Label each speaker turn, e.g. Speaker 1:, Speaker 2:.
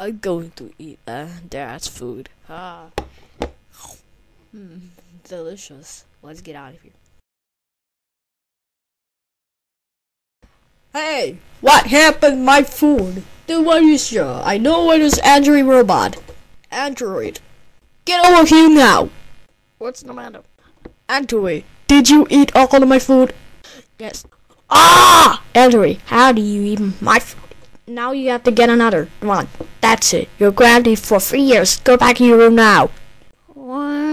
Speaker 1: I'm going to eat Dad's food. Delicious. Let's get out of here. Hey, what happened to my food? Then what is your? I know it is Android robot. Android, get over here now. What's the matter? Android, did you eat all of my food? Yes. Android, how do you eat my food? Now you have to get another one. That's it. You're grounded for 3 years. Go back to your room now. What?